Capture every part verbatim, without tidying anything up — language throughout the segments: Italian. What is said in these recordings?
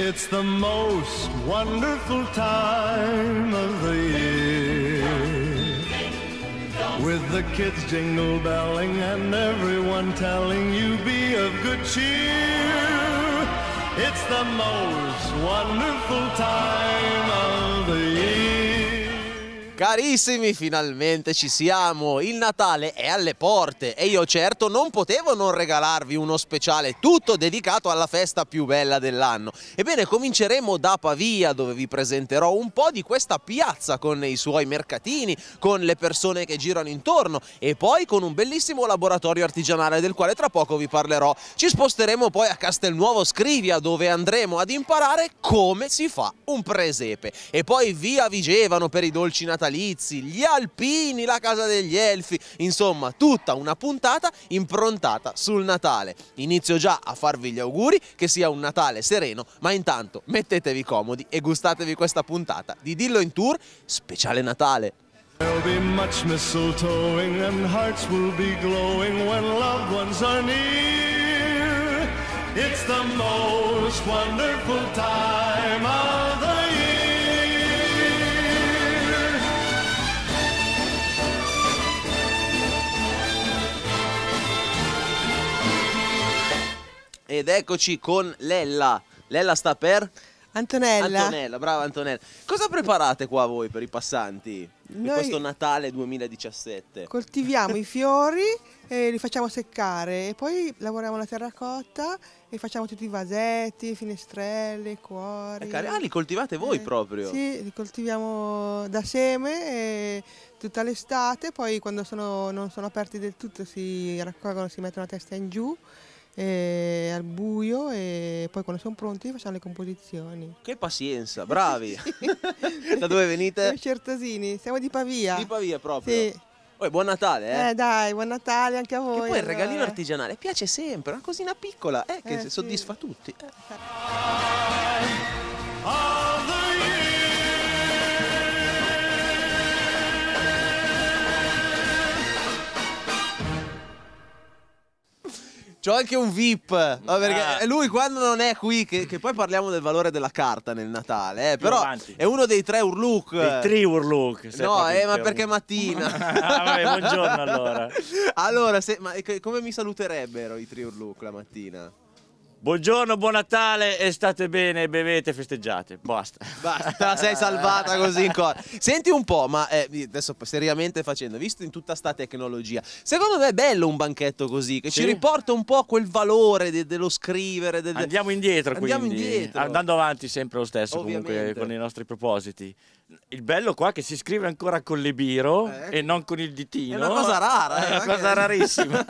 It's the most wonderful time of the year, with the kids jingle belling and everyone telling you be of good cheer. It's the most wonderful time of the year. Carissimi, finalmente ci siamo, il Natale è alle porte e io certo non potevo non regalarvi uno speciale tutto dedicato alla festa più bella dell'anno. Ebbene, cominceremo da Pavia, dove vi presenterò un po' di questa piazza con i suoi mercatini, con le persone che girano intorno e poi con un bellissimo laboratorio artigianale del quale tra poco vi parlerò. Ci sposteremo poi a Castelnuovo Scrivia, dove andremo ad imparare come si fa un presepe, e poi via Vigevano per i dolci natalizi, gli alpini, la casa degli elfi, insomma tutta una puntata improntata sul Natale. Inizio già a farvi gli auguri che sia un Natale sereno, ma intanto mettetevi comodi e gustatevi questa puntata di Dillo in Tour speciale Natale. There'll be much mistletoeing and hearts will be glowing when loved ones are near. It's the most wonderful time of the year. Ed eccoci con Lella. Lella sta per? Antonella. Antonella, brava Antonella. Cosa preparate qua voi per i passanti? Per Noi questo Natale duemiladiciassette? coltiviamo i fiori e li facciamo seccare e poi lavoriamo la terracotta e facciamo tutti i vasetti, finestrelle, cuori. Eh, ah, li coltivate voi Eh, proprio? Sì, li coltiviamo da seme e tutta l'estate, poi quando sono, non sono aperti del tutto si raccolgono, si mettono la testa in giù. E al buio e poi quando sono pronti facciamo le composizioni. Che pazienza, bravi! Da dove venite? Noi Certosini, siamo di Pavia. Di Pavia proprio? Sì. Oh, buon Natale, eh? Eh dai, buon Natale anche a voi. Che poi il regalino allora. artigianale piace sempre, una cosina piccola, eh, che Eh, sì. soddisfa tutti. Eh. Of the C'ho anche un V I P, no, perché Ah. è lui quando non è qui, che, che poi parliamo del valore della carta nel Natale, eh, però avanti. è uno dei tre Urluk. Il Triurluk. sei No, proprio eh, ma per- perché è mattina. Ah, vabbè, buongiorno allora. Allora, se, ma che- come mi saluterebbero i Triurluk la mattina? Buongiorno, buon Natale e state bene, bevete, festeggiate. Basta. Basta, te la sei salvata così in cosa. Senti un po', ma eh, adesso seriamente facendo, visto in tutta sta tecnologia, secondo me è bello un banchetto così, che Sì? ci riporta un po' quel valore de- dello scrivere. del- Andiamo indietro, Andiamo quindi. indietro. Andando avanti sempre lo stesso, Ovviamente. comunque, con i nostri propositi. Il bello qua è che si scrive ancora con le biro Eh. e non con il ditino. È una cosa rara, eh, È una ma cosa che- rarissima.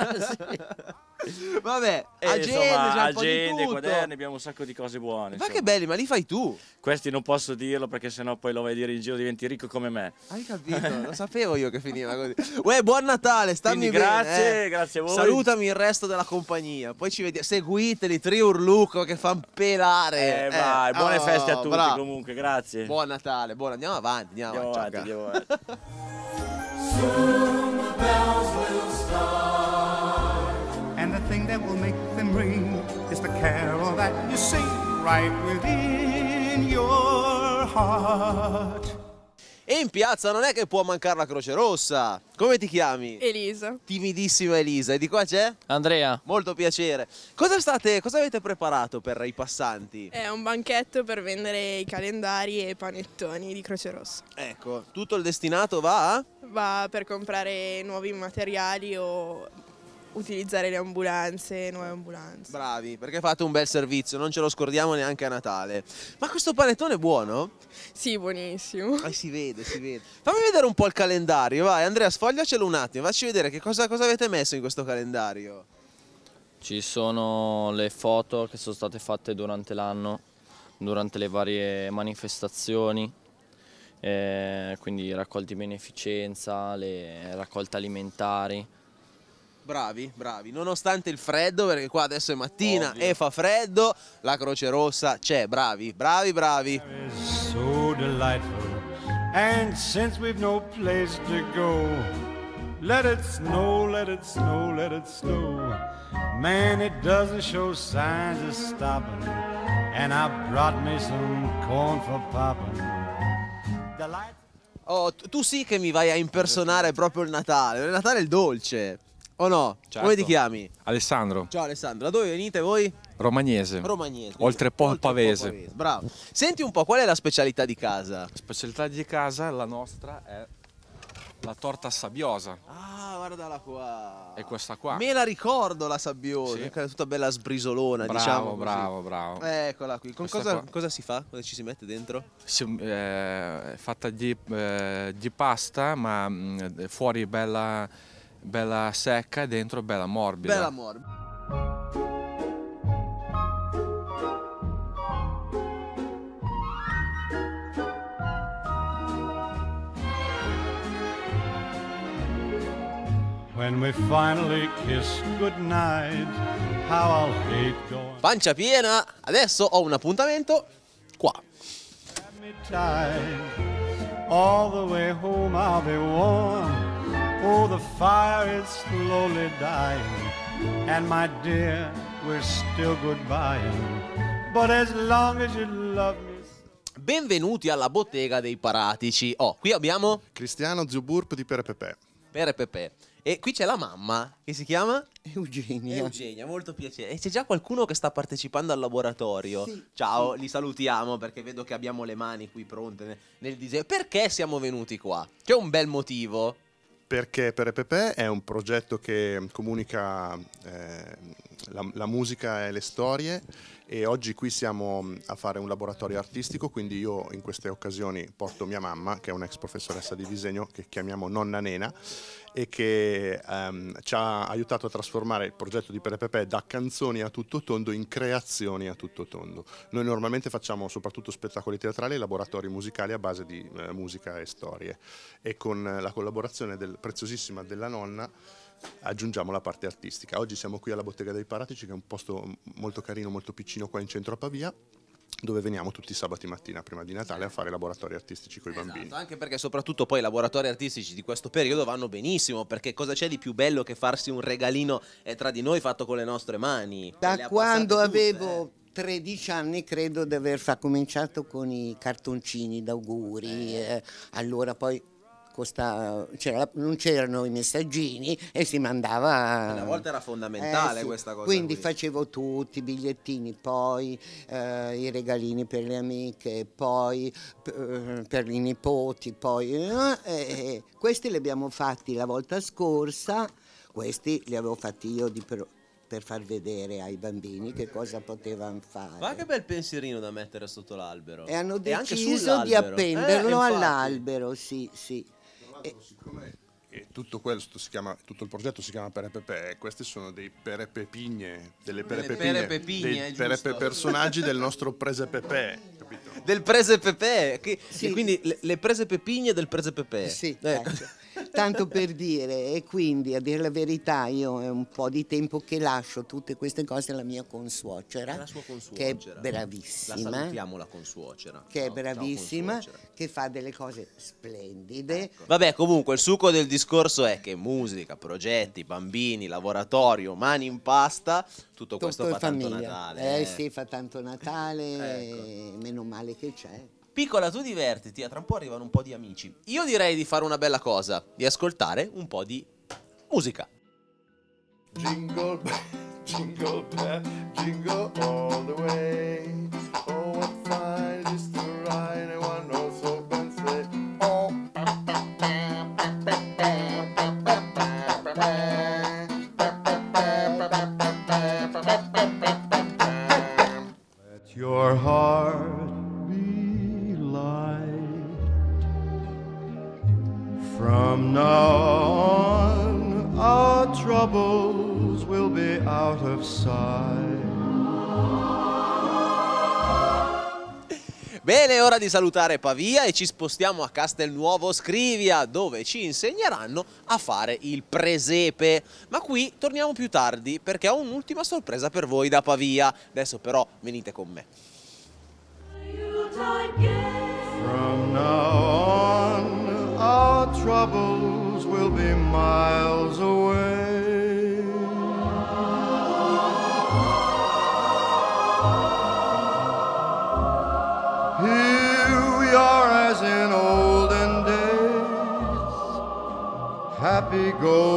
Vabbè, E, agende, insomma, c'è un po' di agende, tutto. quaderni, abbiamo un sacco di cose buone. Ma insomma. che belli, ma li fai tu? Questi non posso dirlo perché sennò poi lo vai a dire in giro, diventi ricco come me. Hai capito? Lo sapevo io che finiva così. Uè, buon Natale, stammi Quindi bene. grazie, eh. grazie a voi. Salutami il resto della compagnia. Poi ci vediamo. Seguiteli, Triurluco che fanno pelare. Eh, vai, buone oh, feste a tutti bravo. comunque, grazie. Buon Natale, buon, andiamo avanti, andiamo, Andiamo avanti. avanti, ciao, andiamo avanti. Soon the bells will start, and the thing that will make them ring is the carol that you sing right within your heart. E in piazza non è che può mancare la Croce Rossa. Come ti chiami? Elisa. Timidissima Elisa. E di qua c'è? Andrea. Molto piacere. Cosa state, cosa avete preparato per i passanti? È un banchetto per vendere i calendari e i panettoni di Croce Rossa. Ecco, tutto il destinato va a? Va per comprare nuovi materiali o utilizzare le ambulanze, nuove ambulanze. Bravi, perché fate un bel servizio, non ce lo scordiamo neanche a Natale. Ma questo panettone è buono? Sì, buonissimo. Eh, si vede, si vede. Fammi vedere un po' il calendario, vai Andrea, sfogliacelo un attimo, facci vedere che cosa, cosa avete messo in questo calendario. Ci sono le foto che sono state fatte durante l'anno, durante le varie manifestazioni, eh, quindi raccolti beneficenza, le raccolte alimentari. Bravi, bravi, nonostante il freddo, perché qua adesso è mattina Ovvio. e fa freddo, la Croce Rossa c'è, bravi, bravi, bravi. It's so delightful, and since we've no place to go, let it snow, let it snow, let it snow. Man, it doesn't show signs of stopping, and I brought me some corn for popping. The light... Oh, tu tu sì che mi vai a impersonare proprio il Natale. Il Natale è il dolce. O no? Certo. Come ti chiami? Alessandro, Ciao Alessandro, da dove venite voi? romagnese. Romagnese. Oltre po' il Pavese. Pavese. Bravo. Senti un po', qual è la specialità di casa? Specialità di casa, la nostra è la torta sabbiosa. Ah, guardala qua. E questa qua. Me la ricordo la sabbiosa, Sì. che è tutta bella sbrisolona, Bravo, diciamo così. bravo, bravo. Eccola qui. Con Questa cosa, qua. cosa si fa? Cosa ci si mette dentro? Si- eh, è fatta di, eh, di pasta, ma mh, fuori bella, bella secca e dentro bella morbida. Bella morbida. When we finally kiss goodnight, how I'll hate going. Pancia piena. Adesso ho un appuntamento qua. Grab me tight. All the way home I'll be warm. Oh, the fire is slowly dying. And my dear, we're still goodbying. But as long as you love me. Benvenuti alla bottega dei Paratici. Oh, qui abbiamo Cristiano Zuburp di Pere Pepe. Pere Pepe. E qui c'è la mamma, che si chiama? Eugenia. Eugenia, molto piacere. E c'è già qualcuno che sta partecipando al laboratorio. Sì, Ciao, sì. li salutiamo perché vedo che abbiamo le mani qui pronte nel, nel disegno. Perché siamo venuti qua? C'è un bel motivo. Perché Pere Pepe è un progetto che comunica eh, la, la musica e le storie, e oggi qui siamo a fare un laboratorio artistico, quindi io in queste occasioni porto mia mamma, che è un'ex professoressa di disegno che chiamiamo Nonna Nena, e che ehm, ci ha aiutato a trasformare il progetto di Pere Pepe da canzoni a tutto tondo in creazioni a tutto tondo. Noi normalmente facciamo soprattutto spettacoli teatrali e laboratori musicali a base di eh, musica e storie, e con la collaborazione del, preziosissima della nonna aggiungiamo la parte artistica. Oggi siamo qui alla Bottega dei Paratici, che è un posto molto carino, molto piccino qua in centro a Pavia, dove veniamo tutti i sabati mattina prima di Natale a fare laboratori artistici con i Esatto, bambini. anche perché soprattutto poi i laboratori artistici di questo periodo vanno benissimo, perché cosa c'è di più bello che farsi un regalino eh, tra di noi fatto con le nostre mani? Le Da ha quando passate tutte, avevo eh. tredici anni credo di aver fa- cominciato con i cartoncini d'auguri, eh, allora poi costa- c'era la- non c'erano i messaggini e si mandava... Una volta era fondamentale Eh, sì. questa cosa. Quindi qui. facevo tutti i bigliettini, poi eh, i regalini per le amiche, poi eh, per i nipoti, poi eh, eh, questi li abbiamo fatti la volta scorsa, questi li avevo fatti io di per, per far vedere ai bambini che cosa potevano fare. Ma che bel pensierino da mettere sotto l'albero. E hanno E anche deciso di sull'albero. appenderlo Eh, infatti. all'albero, sì, sì. E tutto questo si chiama, tutto il progetto si chiama Pere Pepe, e questi sono dei Pere Pepigne, delle Pere Delle Pepigne, Pere Pepigne, dei è Pere giusto. Pe- personaggi del nostro Prese Pepe, capito? Del prese Pepe, che- Sì. e quindi le, le prese pepigne del prese Pepe. Sì, Ecco. ecco. Tanto per dire, e quindi a dire la verità io è un po' di tempo che lascio tutte queste cose alla mia consuocera, È la sua che è consuocera. bravissima, La salutiamo la consuocera. che è Ciao, ciao, bravissima, consuocera. che fa delle cose splendide. Vabbè, comunque il succo del discorso è che musica, progetti, bambini, laboratorio, mani in pasta, tutto questo Tutto fa in tanto famiglia. Natale. Eh sì, fa tanto Natale, Ecco. e meno male che c'è. Piccola, tu divertiti, eh, tra un po' arrivano un po' di amici. Io direi di fare una bella cosa, di ascoltare un po' di musica. Jingle bell, jingle bell, jingle all the way. Oh, what fun it is to ride in one horse open sleigh. Oh, let your heart be light. From now on, our troubles will be out of sight. Bene, è ora di salutare Pavia e ci spostiamo a Castelnuovo Scrivia, dove ci insegneranno a fare il presepe. Ma qui torniamo più tardi, perché ho un'ultima sorpresa per voi da Pavia. Adesso però venite con me. From now on, our troubles will be miles away.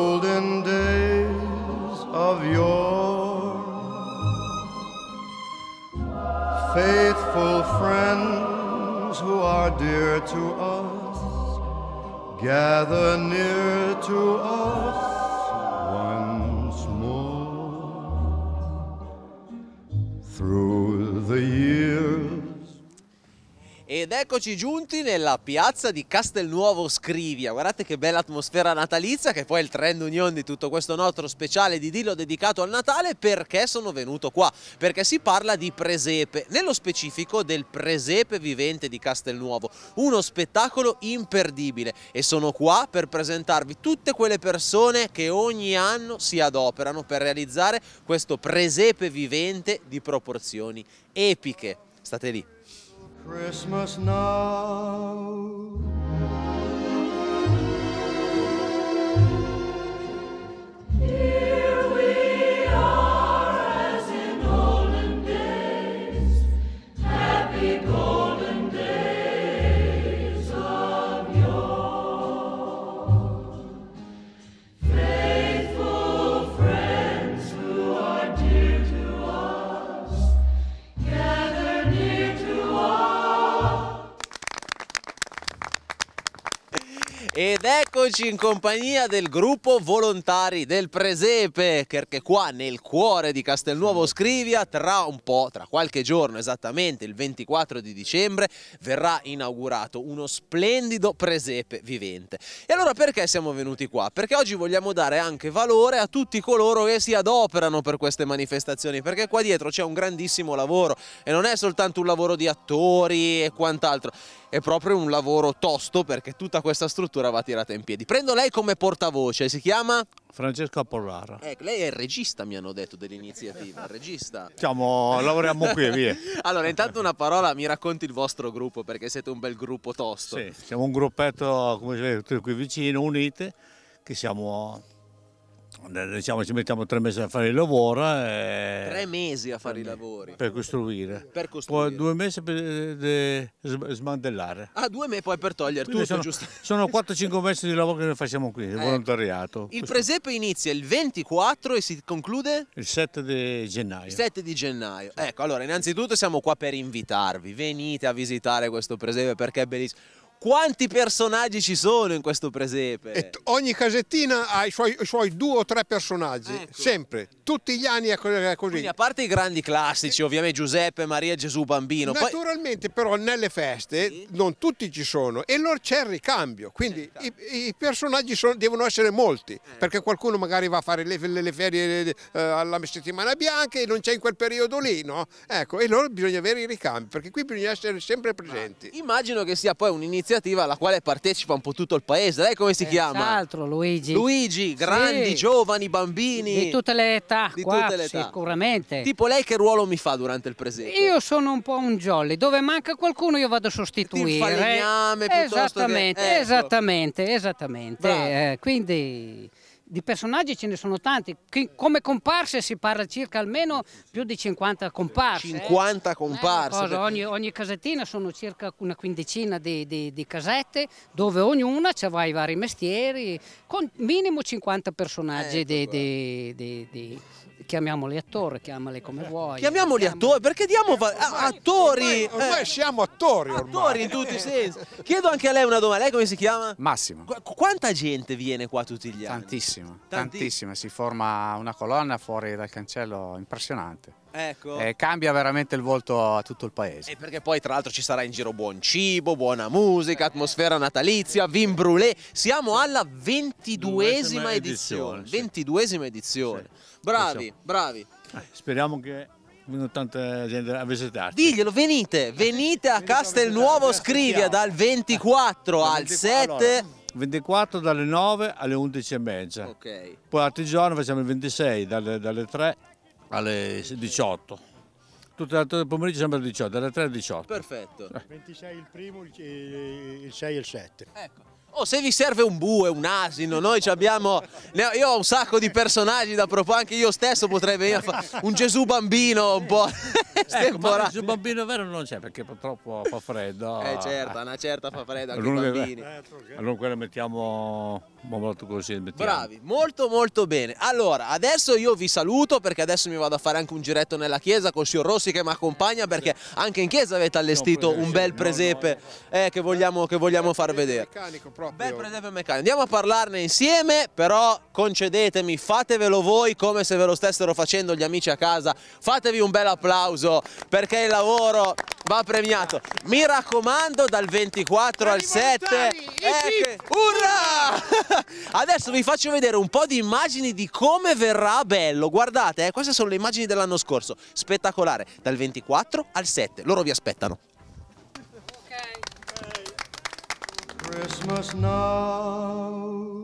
olden days of yore. Faithful friends who are dear to us, gather near to us once more. Through the years. Ed eccoci giunti nella piazza di Castelnuovo Scrivia. Guardate che bella atmosfera natalizia, che poi è il trend union di tutto questo nostro speciale di Dillo dedicato al Natale. Perché sono venuto qua? Perché si parla di presepe, nello specifico del presepe vivente di Castelnuovo, uno spettacolo imperdibile, e sono qua per presentarvi tutte quelle persone che ogni anno si adoperano per realizzare questo presepe vivente di proporzioni epiche. State lì. Christmas now. Here we are as in olden days, happy golden days of yore. Faithful friends who are dear to us, gather near to us. Ed eccoci in compagnia del gruppo volontari del presepe, perché qua nel cuore di Castelnuovo Scrivia tra un po', tra qualche giorno esattamente, il ventiquattro di dicembre, verrà inaugurato uno splendido presepe vivente. E allora perché siamo venuti qua? Perché oggi vogliamo dare anche valore a tutti coloro che si adoperano per queste manifestazioni, perché qua dietro c'è un grandissimo lavoro e non è soltanto un lavoro di attori e quant'altro. È proprio un lavoro tosto, perché tutta questa struttura va tirata in piedi. Prendo lei come portavoce, si chiama? Francesco Pollara. Ecco, lei è il regista, mi hanno detto, dell'iniziativa, il regista. Diciamo, lavoriamo qui, via. Allora, intanto una parola, mi racconti il vostro gruppo, perché siete un bel gruppo tosto. Sì, siamo un gruppetto, come si vede, tutti qui vicino, uniti, che siamo... Diciamo, ci mettiamo tre mesi a fare il lavoro. E... Tre mesi a fare i lavori. Per costruire. Per costruire. Poi due mesi per de... smantellare. Ah, due mesi poi per togliere Quindi tutto, sono, giusto? Sono quattro cinque mesi di lavoro che noi facciamo qui, il ecco. volontariato. Il Questo... presepe inizia il ventiquattro e si conclude? Il sette di gennaio. Il sette di gennaio. Ecco, allora, innanzitutto siamo qua per invitarvi. Venite a visitare questo presepe perché è bellissimo. Quanti personaggi ci sono in questo presepe? E ogni casettina ha i suoi, i suoi due o tre personaggi, ecco. Sempre, tutti gli anni è così. Quindi, a parte i grandi classici, ovviamente Giuseppe, Maria, Gesù, Bambino. Naturalmente poi... però nelle feste sì. Non tutti ci sono e allora c'è il ricambio, quindi i, i personaggi sono, devono essere molti, eh. Perché qualcuno magari va a fare le, le, le ferie eh, alla settimana bianca e non c'è in quel periodo lì, no? Ecco, e allora bisogna avere i ricambi, perché qui bisogna essere sempre presenti. Ah, immagino che sia poi un'iniziativa alla quale partecipa un po' tutto il paese. Lei come si chiama? Senz'altro, Luigi. Luigi, grandi, sì. Giovani, bambini. Di tutte le età, di qua, tutte le età. Sicuramente. Tipo lei che ruolo mi fa durante il presepe? Io sono un po' un jolly, dove manca qualcuno io vado a sostituire. Il falegname piuttosto esattamente, che... ecco. esattamente, esattamente. Eh, quindi... Di personaggi ce ne sono tanti, come comparse si parla circa almeno più di cinquanta comparse. cinquanta eh? comparse. Cosa, ogni, ogni casettina sono circa una quindicina di, di, di casette dove ognuna c'ha i vari mestieri, con minimo cinquanta personaggi ecco di, di, di, di, chiamiamoli attori, chiamali come vuoi. Chiamiamoli chiamali... attori, perché diamo ormai, attori? Ormai, ormai eh. siamo attori ormai. Attori in tutti i sensi. Chiedo anche a lei una domanda, lei come si chiama? Massimo. Qu quanta gente viene qua tutti gli anni? Tantissima, tantissima, si forma una colonna fuori dal cancello impressionante. Ecco. E cambia veramente il volto a tutto il paese. E perché poi tra l'altro ci sarà in giro buon cibo, buona musica, atmosfera natalizia, vin brûlé. Siamo alla ventiduesima edizione. Sì. ventiduesima edizione. Sì. Bravi, bravi. Eh, speriamo che venga tanta gente a visitarci. Diglielo, venite, venite a Castelnuovo Scrivia dal ventiquattro al sette. Allora, ventiquattro dalle nove alle undici e mezza. Ok. Poi altri giorni facciamo il ventisei dalle, dalle tre alle diciotto. Tutte le altre pomeriggio sempre alle diciotto, dalle tre alle diciotto. Perfetto. Il ventisei il primo, il sei e il sette. Ecco. Oh, se vi serve un bue, un asino, noi abbiamo. Io ho un sacco di personaggi da proporre, anche io stesso potrei venire a fare un Gesù bambino un po'. estemporanea. Ma il bambino vero non c'è perché purtroppo fa freddo. Eh certo, una certa fa freddo anche i Allora, bambini. allora quello mettiamo molto così. Mettiamo. Bravi, molto molto bene. Allora, adesso io vi saluto perché adesso mi vado a fare anche un giretto nella chiesa col signor Rossi che mi accompagna, perché anche in chiesa avete allestito un bel presepe eh, che vogliamo, che vogliamo far vedere. Bel presepe meccanico. Andiamo a parlarne insieme, però concedetemi, fatevelo voi come se ve lo stessero facendo gli amici a casa. Fatevi un bel applauso perché il lavoro va premiato. Mi raccomando, dal ventiquattro al sette. Eh, che... Urrà! Adesso vi faccio vedere un po' di immagini di come verrà bello. Guardate, eh, queste sono le immagini dell'anno scorso. Spettacolare, dal ventiquattro al sette. Loro vi aspettano. Christmas now.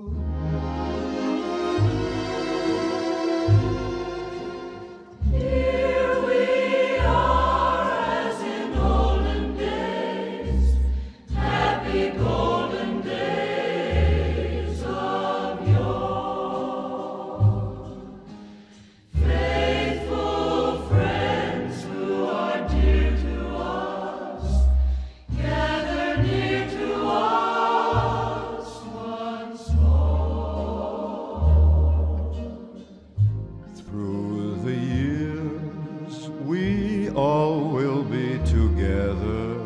Here we are as in olden days, happy golden days of yore. Faithful friends who are dear to us, gather near to us once more. Through the years we all will be together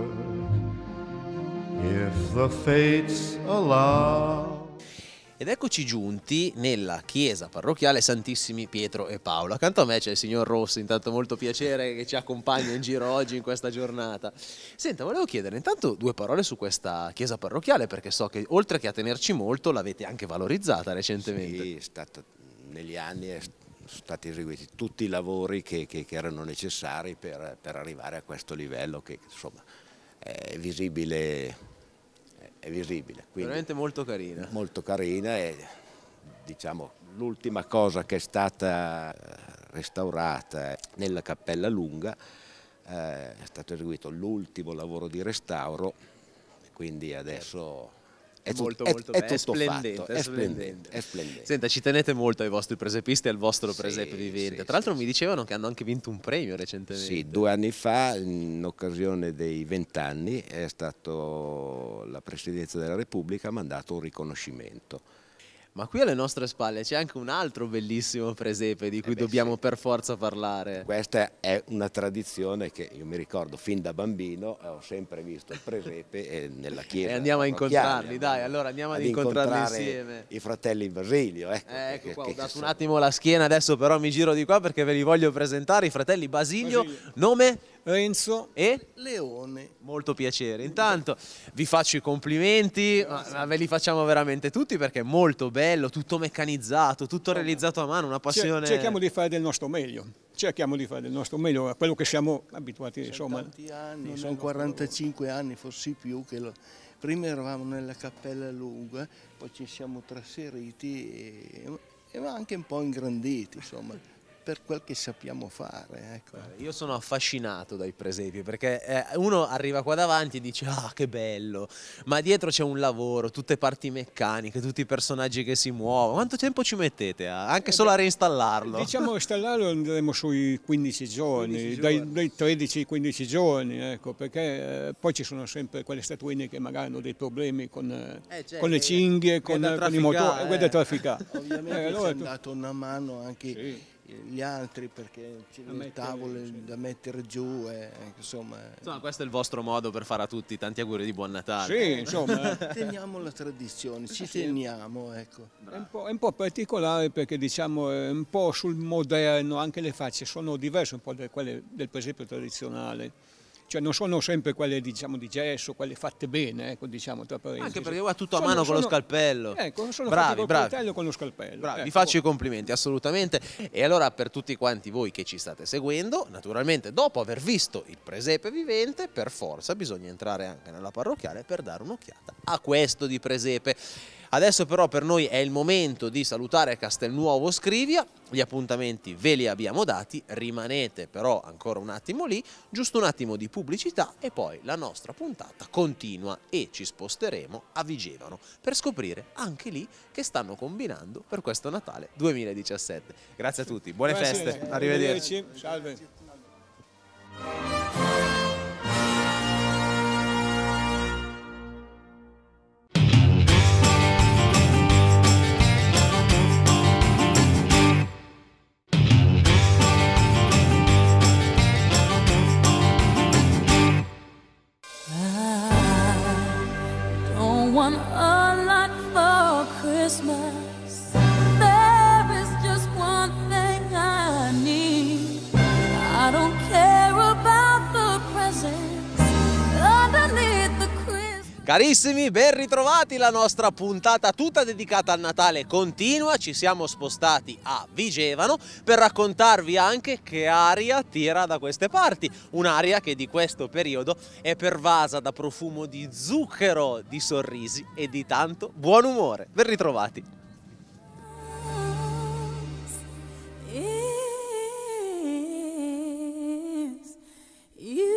if the fates allow. Ed eccoci giunti nella chiesa parrocchiale Santissimi Pietro e Paolo. Accanto a me c'è il signor Rossi, intanto molto piacere che ci accompagna in giro oggi in questa giornata. Senta, volevo chiedere intanto due parole su questa chiesa parrocchiale, perché so che oltre che a tenerci molto l'avete anche valorizzata recentemente. Sì, è stata, negli anni è stati eseguiti tutti i lavori che, che, che erano necessari per, per arrivare a questo livello che insomma è visibile. È visibile. Quindi Veramente molto carina. Molto carina e diciamo l'ultima cosa che è stata restaurata nella Cappella Lunga, eh, è stato eseguito l'ultimo lavoro di restauro, quindi adesso è, tut- molto, è, molto è bello, tutto splendente, fatto, è è splendente. splendente, è splendente. Senta, ci tenete molto ai vostri presepisti e al vostro presepe Sì, vivente. sì, Tra l'altro sì, mi dicevano che hanno anche vinto un premio recentemente. Sì, due anni fa, in occasione dei vent'anni, è stato la Presidenza della Repubblica ha mandato un riconoscimento. Ma qui alle nostre spalle c'è anche un altro bellissimo presepe di cui Eh beh, dobbiamo sì. per forza parlare. Questa è una tradizione che io mi ricordo fin da bambino, eh, ho sempre visto il presepe eh, nella chiesa. E andiamo a parrocchiale, incontrarli, dai, allora andiamo ad, ad incontrarli incontrare insieme. I fratelli Basilio, ecco. Eh, ecco che- qua, che ho dato sono- un attimo la schiena, adesso però mi giro di qua perché ve li voglio presentare, i fratelli Basilio, nome? Renzo e? Leone. Molto piacere. Intanto vi faccio i complimenti, ma, ma ve li facciamo veramente tutti perché è molto bello, tutto meccanizzato, tutto realizzato a mano, una passione. Cerchiamo di fare del nostro meglio, cerchiamo di fare del nostro meglio, a quello che siamo abituati, Sono insomma. tanti anni, sono quarantacinque anni, forse più, che lo- prima eravamo nella Cappella Lunga, poi ci siamo trasferiti e, e anche un po' ingranditi, insomma, per quel che sappiamo fare. Ecco. Io sono affascinato dai presepi perché eh, uno arriva qua davanti e dice ah che bello, ma dietro c'è un lavoro, tutte parti meccaniche, tutti i personaggi che si muovono. Quanto tempo ci mettete a- anche solo a reinstallarlo? Diciamo installarlo andremo sui quindici giorni, dai, dai tredici ai quindici giorni, ecco, perché eh, poi ci sono sempre quelle statuine che magari hanno dei problemi con, eh, Eh, certo, con le cinghie, con, da con i motori, trafficare, guarda eh. trafficare. Ovviamente Eh, allora ci tu- hanno dato una mano anche gli altri perché c'è Da le mettere, tavole da mettere giù, e, insomma. Insomma, questo è il vostro modo per fare a tutti tanti auguri di buon Natale. Sì, insomma. Teniamo la tradizione, ci teniamo, ecco. È un, po', è un po' particolare perché diciamo è un po' sul moderno, anche le facce sono diverse un po' da quelle del presepe tradizionale. Cioè non sono sempre quelle diciamo di gesso, quelle fatte bene, ecco, diciamo tra parentesi. Anche perché va tutto a Sono- mano con lo sono- scalpello. Ecco, sono bravi, fatti col bravi. coltello con lo scalpello. Bravi, vi ecco. faccio i complimenti, assolutamente. E allora per tutti quanti voi che ci state seguendo, naturalmente dopo aver visto il presepe vivente, per forza bisogna entrare anche nella parrocchiale per dare un'occhiata a questo di presepe. Adesso però per noi è il momento di salutare Castelnuovo Scrivia, gli appuntamenti ve li abbiamo dati, rimanete però ancora un attimo lì, giusto un attimo di pubblicità e poi la nostra puntata continua e ci sposteremo a Vigevano per scoprire anche lì che stanno combinando per questo Natale duemiladiciassette. Grazie a tutti, buone Grazie, feste, arrivederci. Salve. Don't want a lot for Christmas. There is just one thing I need. I don't care about the presents underneath the Christmas. Carissimi, ben ritrovati, la nostra puntata tutta dedicata al Natale continua. Ci siamo spostati a Vigevano per raccontarvi anche che aria tira da queste parti. Un'aria che di questo periodo è pervasa da profumo di zucchero, di sorrisi e di tanto buon umore. Ben ritrovati. Is you.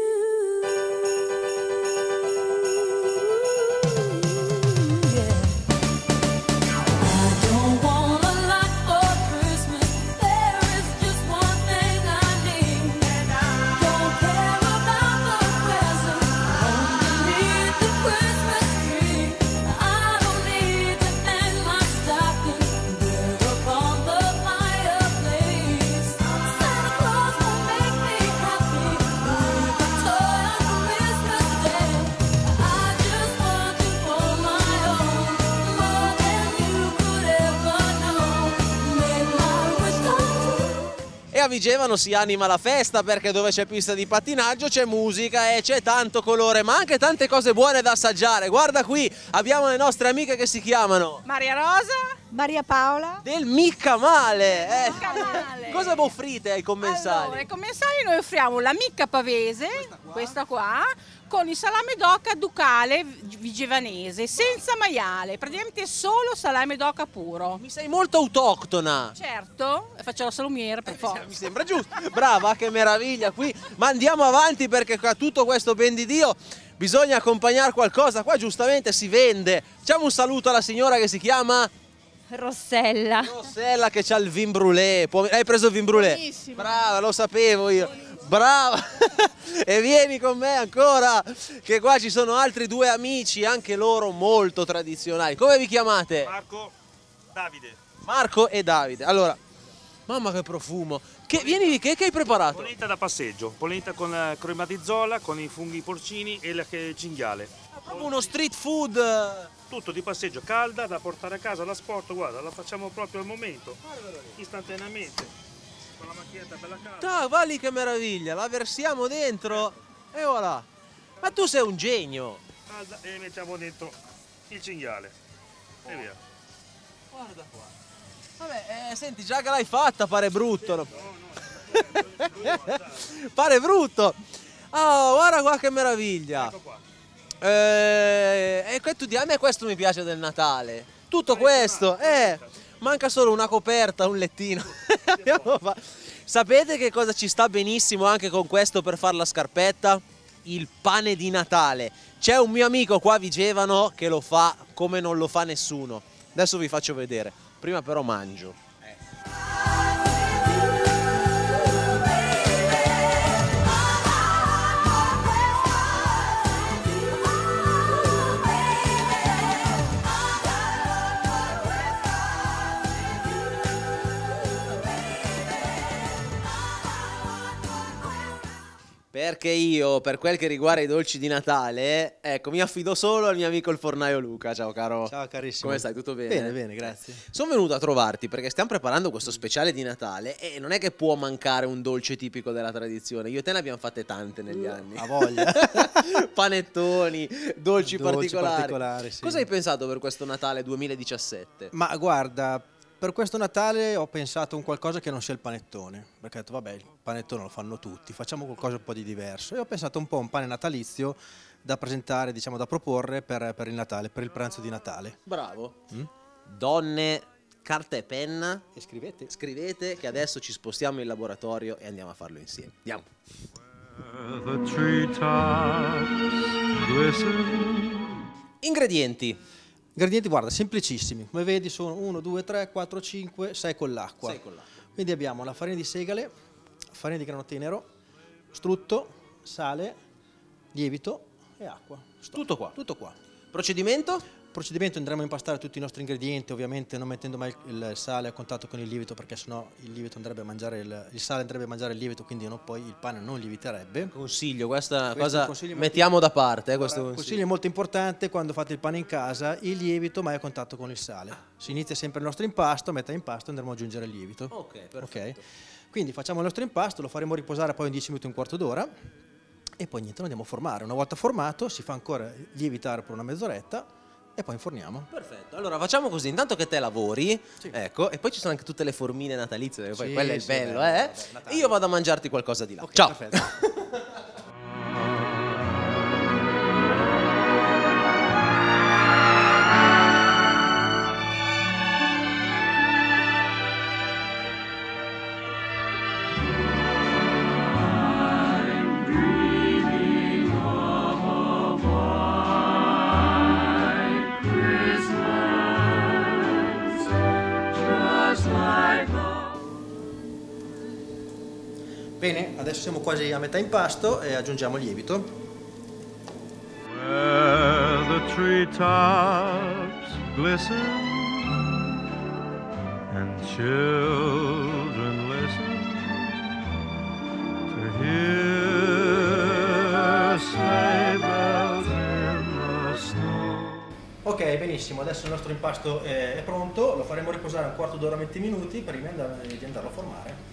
A Vigevano si anima la festa perché dove c'è pista di pattinaggio c'è musica e c'è tanto colore, ma anche tante cose buone da assaggiare. Guarda qui, abbiamo le nostre amiche che si chiamano Maria Rosa, Maria Paola del Micca Male. Eh. Micca Male. Cosa offrite ai commensali? Allora, ai commensali noi offriamo la micca pavese, questa qua, questa qua con il salame d'oca ducale vigevanese, senza maiale, praticamente solo salame d'oca puro. Mi sei molto autoctona. Certo, faccio la salumiera per forza. Mi sembra giusto. Brava, che meraviglia qui. Ma andiamo avanti perché qua tutto questo ben di Dio bisogna accompagnare qualcosa. Qua giustamente si vende. Facciamo un saluto alla signora che si chiama Rossella. Rossella che c'ha il vin brûlé. Hai preso il vin brûlé? Buonissimo. Brava, lo sapevo io. Brava. E vieni con me ancora, che qua ci sono altri due amici, anche loro molto tradizionali. Come vi chiamate? Marco, Davide. Marco e Davide. Allora, mamma che profumo. Che, vieni, che, che hai preparato? Polenta da passeggio, polenta con la crema di zola, con i funghi porcini e il cinghiale. Ah, proprio uno street food. Tutto di passeggio, calda, da portare a casa, la sport, guarda, la facciamo proprio al momento, istantaneamente. Con la macchinetta bella calda. Ah, va lì che meraviglia, la versiamo dentro e voilà. Ma tu sei un genio. Calda e mettiamo dentro il cinghiale e via. Guarda qua. Vabbè, eh, senti, già che l'hai fatta pare brutto. No? Pare brutto. Oh, guarda qua che meraviglia. Ecco qua. Eh, e tu, a me questo mi piace del Natale. Tutto questo, eh, manca solo una coperta, un lettino. Sapete che cosa ci sta benissimo anche con questo per fare la scarpetta? Il pane di Natale. C'è un mio amico qua a Vigevano che lo fa come non lo fa nessuno. Adesso vi faccio vedere. Prima però mangio. Perché io, per quel che riguarda i dolci di Natale, ecco, mi affido solo al mio amico il fornaio Luca. Ciao caro. Ciao carissimo. Come stai? Tutto bene? Bene, bene, grazie. Sono venuto a trovarti perché stiamo preparando questo speciale di Natale e non è che può mancare un dolce tipico della tradizione. Io e te ne abbiamo fatte tante negli anni. A voglia. Panettoni, dolci, dolci particolari. particolari sì. Cosa hai pensato per questo Natale duemiladiciassette? Ma guarda, per questo Natale ho pensato a un qualcosa che non sia il panettone, perché ho detto vabbè, il panettone lo fanno tutti, facciamo qualcosa un po' di diverso e ho pensato un po' a un pane natalizio da presentare, diciamo da proporre per, per il Natale, per il pranzo di Natale. Bravo. Mm? Donne, carta e penna e scrivete. Scrivete che adesso ci spostiamo in laboratorio e andiamo a farlo insieme. Andiamo. Ingredienti. Ingredienti, guarda, semplicissimi. Come vedi sono uno, due, tre, quattro, cinque, sei con l'acqua. sei con l'acqua. Quindi abbiamo la farina di segale, farina di grano tenero, strutto, sale, lievito e acqua. Stop. Tutto qua. Tutto qua. Procedimento? Procedimento, andremo a impastare tutti i nostri ingredienti, ovviamente non mettendo mai il sale a contatto con il lievito, perché sennò il lievito andrebbe a mangiare il, il sale andrebbe a mangiare il lievito, quindi no, poi il pane non lieviterebbe. Consiglio, questa Questo cosa consiglio mettiamo molto, da parte. Eh, questo allora, consiglio. consiglio molto importante quando fate il pane in casa, il lievito mai a contatto con il sale. Si inizia sempre il nostro impasto, a metà impasto andremo ad aggiungere il lievito. Ok, perfetto. Ok? Quindi facciamo il nostro impasto, lo faremo riposare poi in dieci minuti, un quarto d'ora e poi niente, lo andiamo a formare. Una volta formato si fa ancora lievitare per una mezz'oretta e poi inforniamo. Perfetto, allora facciamo così, intanto che te lavori, sì. ecco, e poi ci sono anche tutte le formine natalizie, poi Sì, quello è il sì, bello, bello, eh? vabbè, E io vado a mangiarti qualcosa di là. Okay, ciao! Perfetto. Bene, adesso siamo quasi a metà impasto e aggiungiamo il lievito. Where the treetops glisten and children listen to hear sleigh bells in the snow. Ok, benissimo, adesso il nostro impasto è, è pronto, lo faremo riposare un quarto d'ora, venti minuti prima di andare- di andarlo a formare.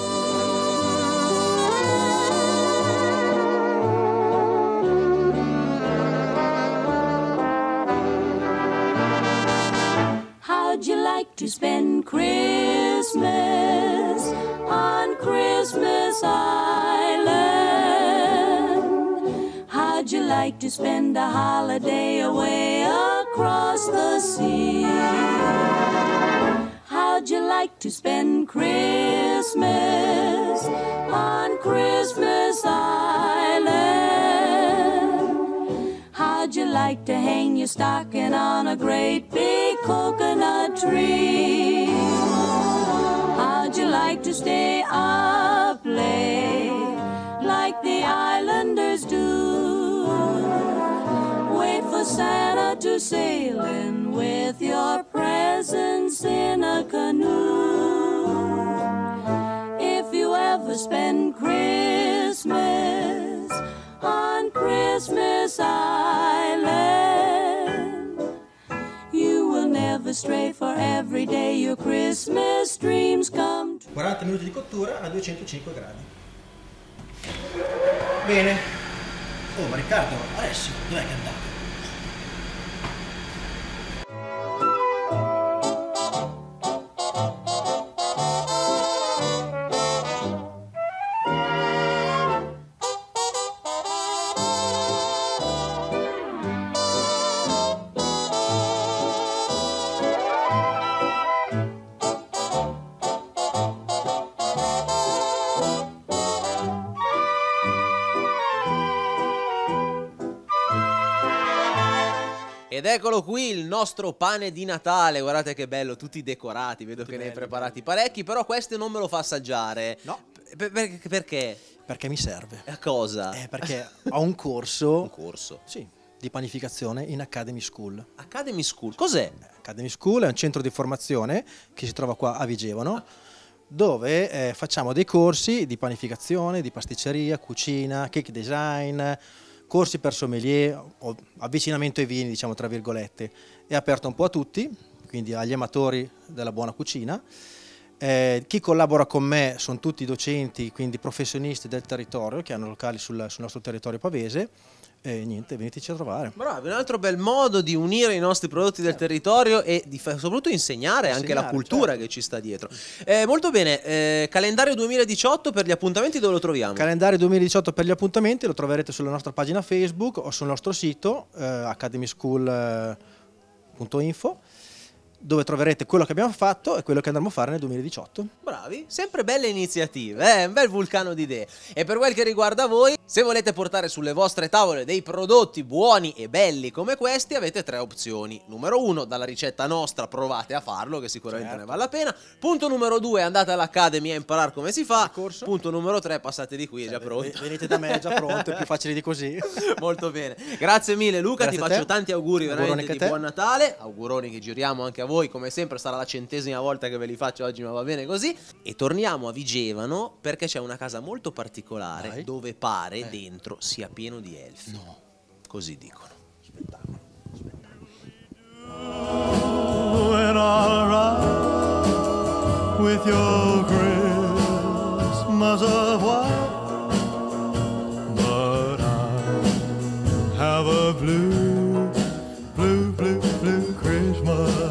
How'd you like to spend Christmas on Christmas Island? How'd you like to spend a holiday away across the sea? How'd you like to spend Christmas on Christmas Island? How'd you like to hang your stocking on a great big coconut tree? How'd you like to stay up late like the islanders do? Wait for Santa to sail in with your presents in a canoe. If you ever spend Christmas on Christmas Island, you will never stray, for every day your Christmas dreams come true. quaranta minuti di cottura a duecentocinque gradi. Bene. Oh, ma Riccardo, Alessio, dov'è che è andato? Ed eccolo qui il nostro pane di Natale, guardate che bello, tutti decorati, vedo Tutti che ne hai belli, preparati parecchi, però questo non me lo fa assaggiare. No. Per- per- perché? Perché mi serve. A cosa? Eh, perché ho un corso, Un corso. sì, di panificazione in Academy School. Academy School, cos'è? Academy School è un centro di formazione che si trova qua a Vigevano, dove eh, facciamo dei corsi di panificazione, di pasticceria, cucina, cake design, corsi per sommelier, o avvicinamento ai vini, diciamo tra virgolette. È aperto un po' a tutti, quindi agli amatori della buona cucina. Eh, chi collabora con me sono tutti docenti, quindi professionisti del territorio che hanno locali sul, sul nostro territorio pavese. E niente, veniteci a trovare. Bravi, un altro bel modo di unire i nostri prodotti del territorio e di fa- soprattutto insegnare, anche la Insegnare, cultura certo. che ci sta dietro. Eh, molto bene, eh, calendario duemiladiciotto per gli appuntamenti dove lo troviamo? Calendario duemiladiciotto per gli appuntamenti lo troverete sulla nostra pagina Facebook o sul nostro sito eh, academy school punto info dove troverete quello che abbiamo fatto e quello che andremo a fare nel duemiladiciotto. Bravi, sempre belle iniziative, eh? Un bel vulcano di idee. E per quel che riguarda voi, se volete portare sulle vostre tavole dei prodotti buoni e belli come questi, avete tre opzioni. Numero uno, dalla ricetta nostra provate a farlo, che sicuramente Certo. ne vale la pena. Punto numero due, andate all'Academy a imparare come si fa. Punto numero tre, passate di qui, è già pronto. Venite da me, è già pronto, è più facile di così. Molto bene. Grazie mille Luca, Grazie ti a faccio te. tanti auguri Auguroni veramente anche di a te. buon Natale. Auguroni che giriamo anche a voi, come sempre sarà la centesima volta che ve li faccio oggi, ma va bene così. E torniamo a Vigevano perché c'è una casa molto particolare. Dai. Dove pare dentro sia pieno di elfi. No. Così dicono. And I'll ride with your Christmas of white, but I have a blue, blue, blue, blue Christmas.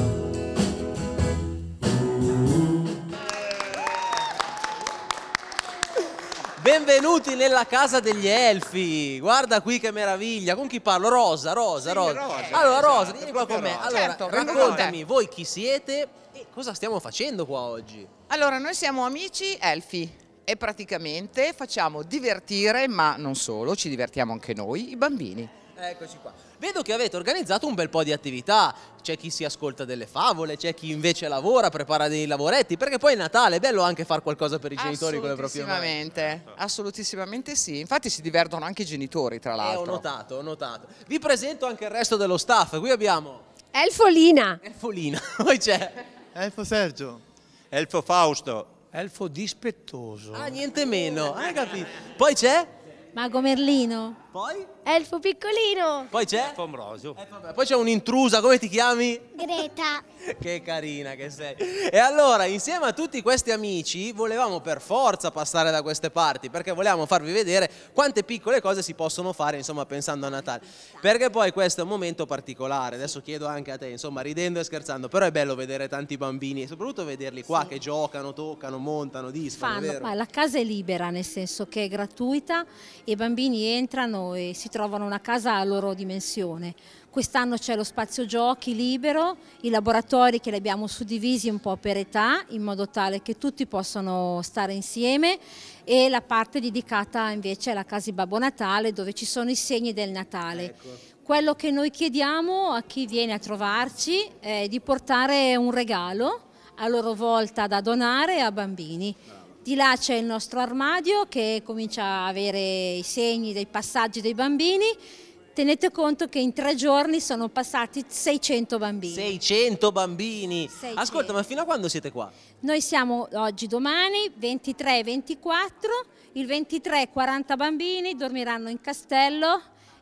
Benvenuti nella casa degli elfi. Guarda qui che meraviglia. Con chi parlo? Rosa, Rosa, Rosa. Rosa, Allora, esatto, Rosa, vieni qua con me. Rosa. Allora, Certo, vengo con raccontami voi chi siete e cosa stiamo facendo qua oggi. Allora, noi siamo amici elfi e praticamente facciamo divertire, ma non solo, ci divertiamo anche noi, i bambini. Eccoci qua. Vedo che avete organizzato un bel po' di attività. C'è chi si ascolta delle favole, c'è chi invece lavora, prepara dei lavoretti, perché poi è Natale, è bello anche fare qualcosa per i genitori con le proprie mani. Assolutissimamente, assolutissimamente sì. Infatti si divertono anche i genitori, tra Eh, ho l'altro. notato, ho notato. Vi presento anche il resto dello staff. Qui abbiamo Elfolina. Elfolina, poi c'è Elfo Sergio. Elfo Fausto. Elfo dispettoso. Ah, niente meno, hai capito? Poi c'è? Mago Merlino. Poi? Elfo piccolino. Poi c'è? Elfo Ambrosio. Poi c'è un'intrusa, come ti chiami? Greta. Che carina che sei. E allora, insieme a tutti questi amici, volevamo per forza passare da queste parti, perché volevamo farvi vedere quante piccole cose si possono fare, insomma, pensando a Natale. Perché poi questo è un momento particolare, adesso chiedo anche a te, insomma, ridendo e scherzando, però è bello vedere tanti bambini, e soprattutto vederli qua che giocano, toccano, montano, disfano, Fanno, vero? ma la casa è libera, nel senso che è gratuita, i bambini entrano e si trovano una casa a loro dimensione. Quest'anno c'è lo spazio giochi libero, i laboratori che li abbiamo suddivisi un po' per età, in modo tale che tutti possano stare insieme, e la parte dedicata invece alla casa di Babbo Natale, dove ci sono i segni del Natale. Ecco. Quello che noi chiediamo a chi viene a trovarci è di portare un regalo, a loro volta da donare a bambini. Di là c'è il nostro armadio che comincia a avere i segni dei passaggi dei bambini. Tenete conto che in tre giorni sono passati seicento bambini. seicento bambini. seicento. Ascolta, ma fino a quando siete qua? Noi siamo oggi, domani, ventitré e ventiquattro, il ventitré quaranta bambini dormiranno in castello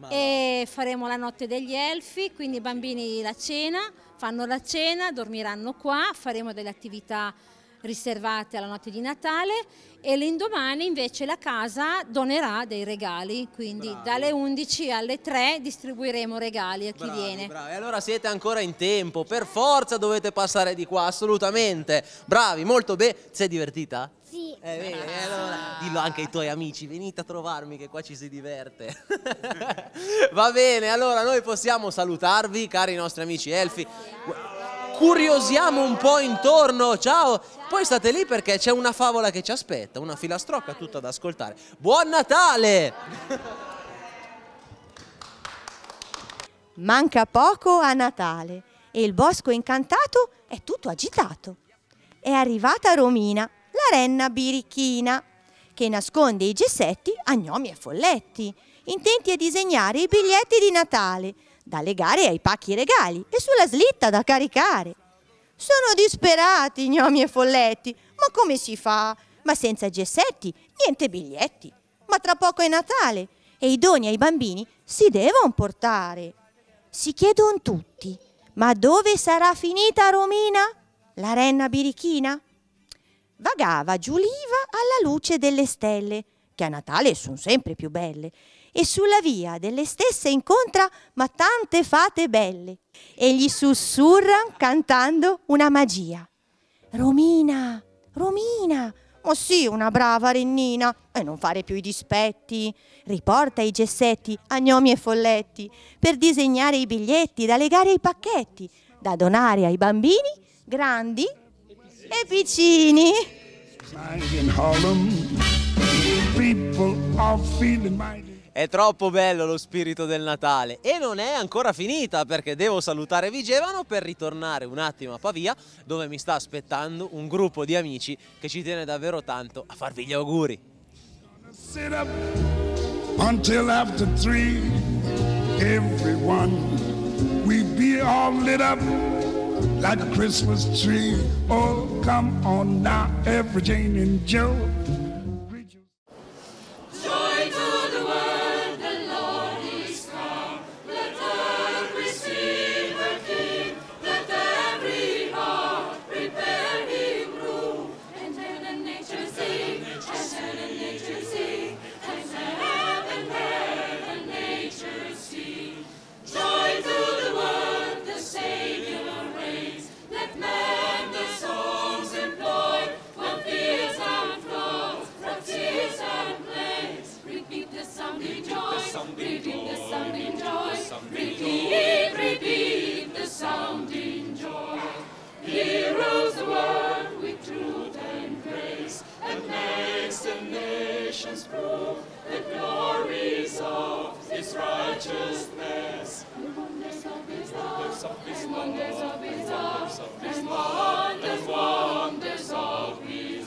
e faremo la notte degli elfi, quindi i bambini la cena, fanno la cena, dormiranno qua, faremo delle attività riservate alla notte di Natale, e l'indomani invece la casa donerà dei regali, quindi Bravi. dalle undici alle tre distribuiremo regali a chi Bravi, viene. bravi. Allora siete ancora in tempo, per forza dovete passare di qua, assolutamente. Bravi, molto bene. Ti sei divertita? Sì. Eh, vedi, eh, allora, dillo anche ai tuoi amici, venite a trovarmi che qua ci si diverte. Va bene, allora noi possiamo salutarvi, cari nostri amici elfi. Curiosiamo un po' intorno, ciao. Poi state lì perché c'è una favola che ci aspetta, una filastrocca tutta da ascoltare. Buon Natale! Manca poco a Natale e il bosco incantato è tutto agitato. È arrivata Romina, la renna birichina, che nasconde i gessetti a gnomi e folletti, intenti a disegnare i biglietti di Natale, da legare ai pacchi regali e sulla slitta da caricare. Sono disperati gnomi e folletti, ma come si fa? Ma senza gessetti, niente biglietti. Ma tra poco è Natale e i doni ai bambini si devono portare. Si chiedono tutti, ma dove sarà finita Romina, la renna birichina? Vagava giù l'Iva alla luce delle stelle, che a Natale sono sempre più belle, e sulla via delle stesse incontra ma tante fate belle, e gli sussurran cantando una magia. Romina, Romina, oh sì, una brava rennina, e non fare più i dispetti, riporta i gessetti a gnomi e folletti, per disegnare i biglietti da legare ai pacchetti, da donare ai bambini grandi e piccini. È troppo bello lo spirito del Natale e non è ancora finita, perché devo salutare Vigevano per ritornare un attimo a Pavia, dove mi sta aspettando un gruppo di amici che ci tiene davvero tanto a farvi gli auguri. Sit up until after three, everyone, we be all lit up like a Christmas tree. Oh, come on now, every Jane and Joe. Joy to the world, the Lord is come. Let earth receive her King. Let every heart prepare him room. And heaven and nature sing, and heaven and nature sing, and heaven, heaven, nature sing. Joy to the world, the Savior reigns. Let men their songs employ, from fields and floods, from tears and plains. Repeat the sounding joy, repeat the sounding joy, repeat, repeat the sounding joy. He rules the world with truth and grace, and makes the nations prove the glories of his righteousness. The wonders of his love, and wonders of his love, and wonders, wonders of his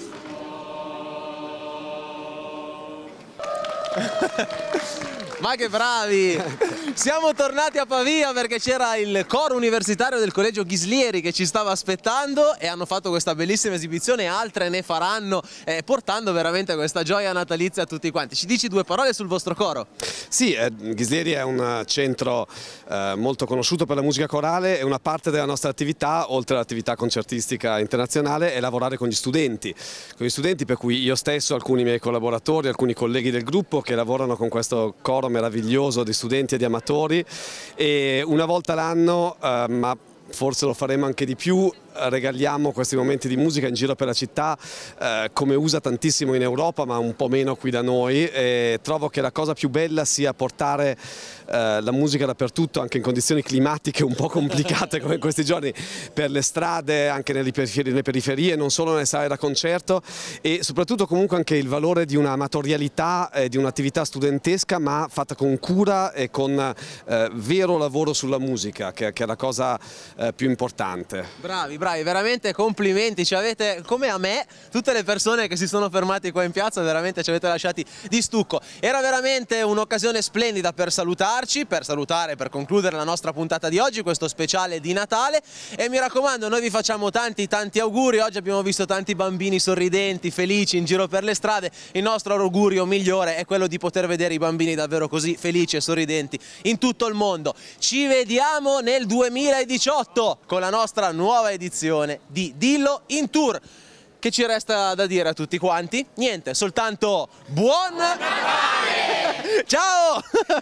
Ma che bravi! Siamo tornati a Pavia perché c'era il coro universitario del Collegio Ghislieri che ci stava aspettando e hanno fatto questa bellissima esibizione, altre ne faranno, eh, portando veramente questa gioia natalizia a tutti quanti. Ci dici due parole sul vostro coro? Sì, eh, Ghislieri è un centro eh, molto conosciuto per la musica corale e una parte della nostra attività, oltre all'attività concertistica internazionale, è lavorare con gli studenti. Con gli studenti per cui io stesso, alcuni miei collaboratori, alcuni colleghi del gruppo che lavorano con questo coro meraviglioso di studenti e di amatori, e una volta l'anno, eh, ma forse lo faremo anche di più, regaliamo questi momenti di musica in giro per la città, eh, come usa tantissimo in Europa ma un po' meno qui da noi, e trovo che la cosa più bella sia portare eh, la musica dappertutto, anche in condizioni climatiche un po' complicate come in questi giorni, per le strade, anche nelle periferie, nelle periferie, non solo nelle sale da concerto, e soprattutto comunque anche il valore di un'amatorialità e di un'attività studentesca ma fatta con cura e con eh, vero lavoro sulla musica, che, che è la cosa eh, più importante. Bravi, bravi, veramente complimenti, ci avete, come a me, tutte le persone che si sono fermate qua in piazza, veramente ci avete lasciati di stucco. Era veramente un'occasione splendida per salutarci, per salutare, per concludere la nostra puntata di oggi, questo speciale di Natale, e mi raccomando, noi vi facciamo tanti tanti auguri. Oggi abbiamo visto tanti bambini sorridenti, felici in giro per le strade. Il nostro augurio migliore è quello di poter vedere i bambini davvero così felici e sorridenti in tutto il mondo. Ci vediamo nel duemiladiciotto con la nostra nuova edizione di Dillo in Tour. Che ci resta da dire a tutti quanti? Niente, soltanto buon Natale! Ciao!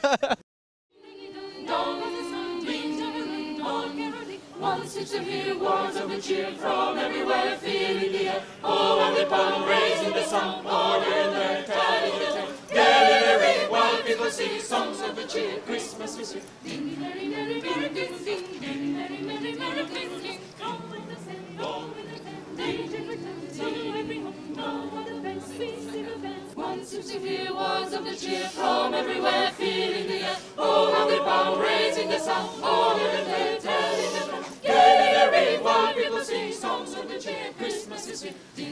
Once it's to hear words of the cheer from everywhere, feeling the air. Oh, and the palm raising the sun, order in their telling the tale. Merry, while people sing songs of the cheer, Christmas is here. Ding, merry, merry, merry, ding, ding, ding, merry, merry, merry, ding, ding. Come with the sand, go with the sand, danger returns to every home. No other place, we sing a dance. Once it's to hear words of the cheer from everywhere, feeling the air. Oh, and the palm raising the sun, order in their telling the tale. Merry, while people sing songs of the cheer, Christmas is here.